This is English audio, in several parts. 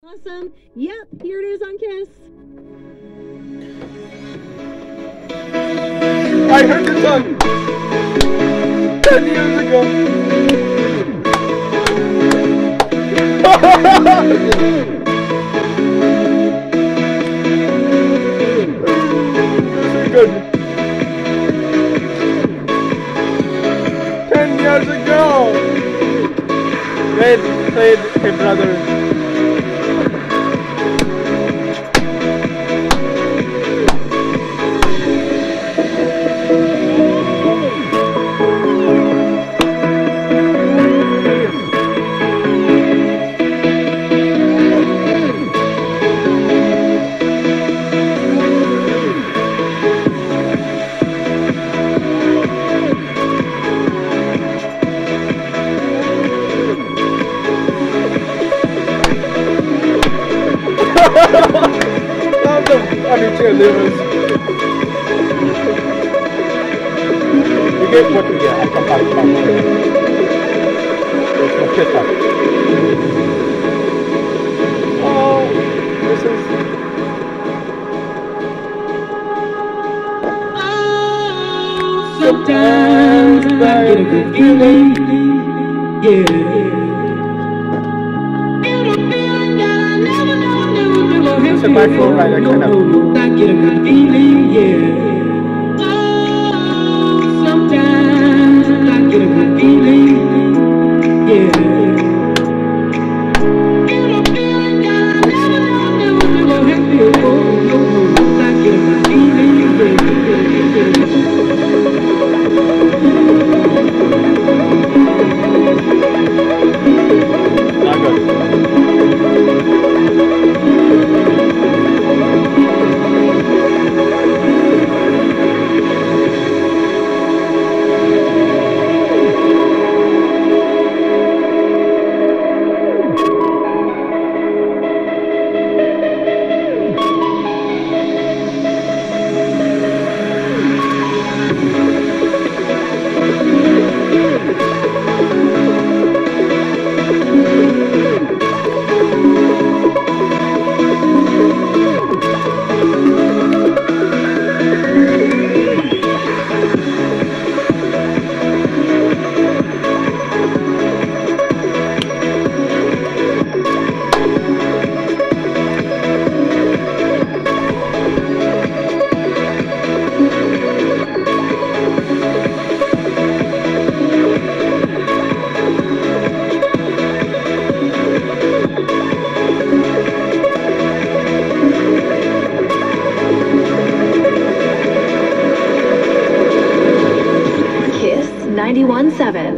Awesome. Yep, here it is on Kiss. I heard the song 10 years ago. This is good. 10 years ago. Played Hey Brother. Cheerleaders. You get what you get. I come back from it. It's no piss up. Oh, this is. Sometimes I get a good feeling. Yeah. It's a micro ride, I kind of. I get a good feeling, yeah. Sometimes I get a good feeling, yeah. Kiss 91.7.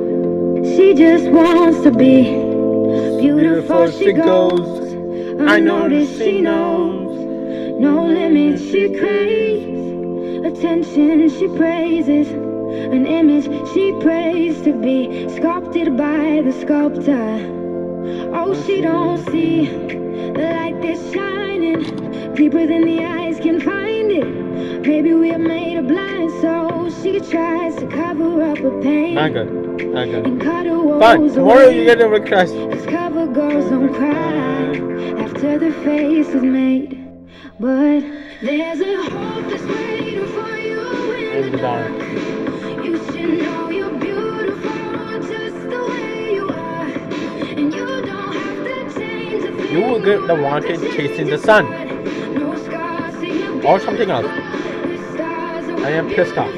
She just wants to be beautiful. She goes unnoticed. She knows no limits. She craves attention. She praises an image. She prays to be sculpted by the sculptor. Oh, she don't see the light that's shining deeper than the eyes can find it. Maybe we're made of blind, so she tries to cover up her pain. Not good. Not good. And cut her woes Fine. Tomorrow you away. get a request. Cause cover girls don't cry after the face is made. But there's a hope that's waiting for you in the dark. You should know you're beautiful just the way you are. And you don't have to change a thing. You will get the wanted chasing the sun. No scars, see you Or something else. the stars are I am pissed off.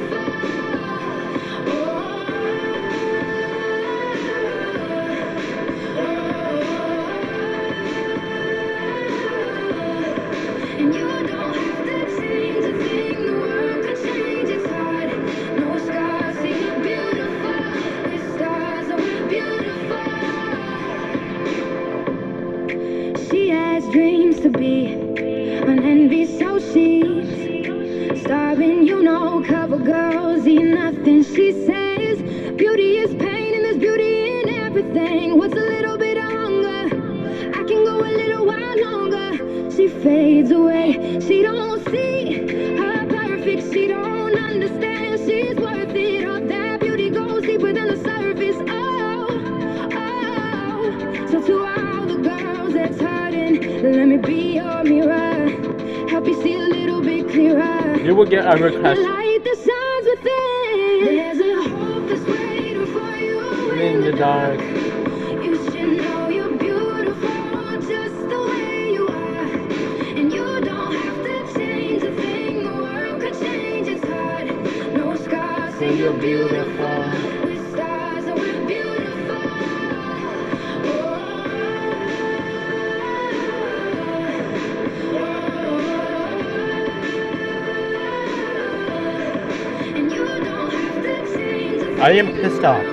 And you don't have to change a thing. The world could change its heart. No scars, see you're beautiful. The stars are beautiful. She has dreams to be an envy, so she's starving. You know, cover girls eat nothing. She says beauty is pain and there's beauty in everything. What's a little bit of hunger? I can go a little while longer. She fades away. She don't see her perfect. She don't understand she's worth it. All that beauty goes deeper than the surface. Oh, oh. So to all the girls that's hurting. mirror, help you see a little bit clearer. You will get a request The light that shines within. There's a hope that's waiting for you in the dark. You should know you're beautiful just the way you are. And you don't have to change a thing. The world could change its heart. No scars, say you're beautiful. With stars, and we're beautiful. And you don't have to change a thing. I am pissed off.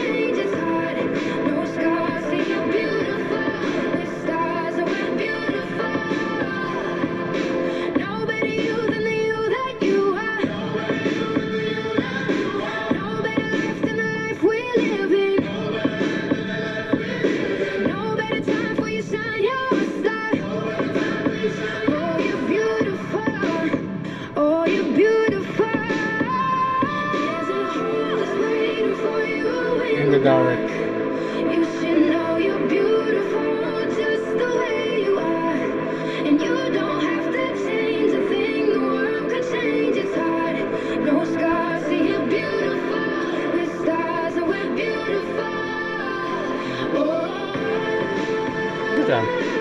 In the dark. You should know you're beautiful just the way you are. And you don't have to change a thing. The world could change its heart. No scars, see you're beautiful. With stars, and we're beautiful. Good job.